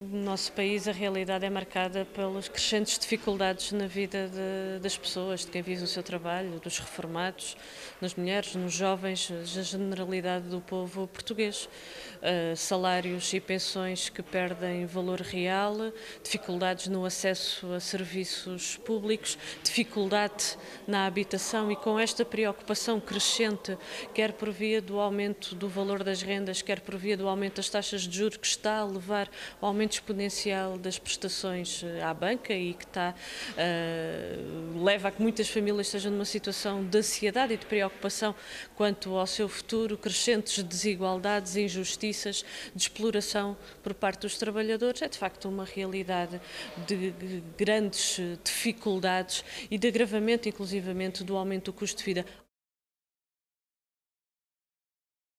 No nosso país, a realidade é marcada pelas crescentes dificuldades na vida das pessoas, de quem vive o seu trabalho, dos reformados, nas mulheres, nos jovens, na generalidade do povo português. Salários e pensões que perdem valor real, dificuldades no acesso a serviços públicos, dificuldade na habitação e com esta preocupação crescente, quer por via do aumento do valor das rendas, quer por via do aumento das taxas de juros, que está a levar ao aumento exponencial das prestações à banca e que leva a que muitas famílias estejam numa situação de ansiedade e de preocupação quanto ao seu futuro, crescentes desigualdades, injustiças, de exploração por parte dos trabalhadores. É de facto uma realidade de grandes dificuldades e de agravamento inclusivamente do aumento do custo de vida.